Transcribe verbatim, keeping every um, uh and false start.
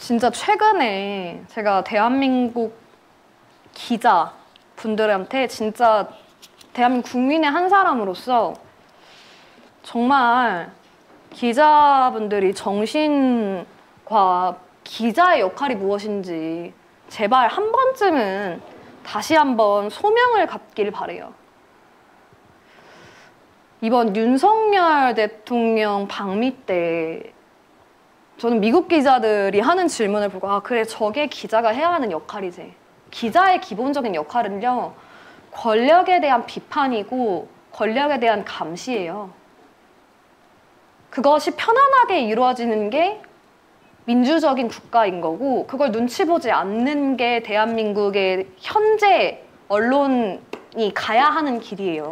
진짜 최근에 제가 대한민국 기자 분들한테 진짜 대한민국 국민의 한 사람으로서 정말 기자분들이 정신과 기자의 역할이 무엇인지 제발 한 번쯤은 다시 한번 소명을 갖길 바래요. 이번 윤석열 대통령 방미 때 저는 미국 기자들이 하는 질문을 보고 아 그래 저게 기자가 해야 하는 역할이지. 기자의 기본적인 역할은요. 권력에 대한 비판이고 권력에 대한 감시예요. 그것이 편안하게 이루어지는 게 민주적인 국가인 거고 그걸 눈치 보지 않는 게 대한민국의 현재 언론이 가야 하는 길이에요.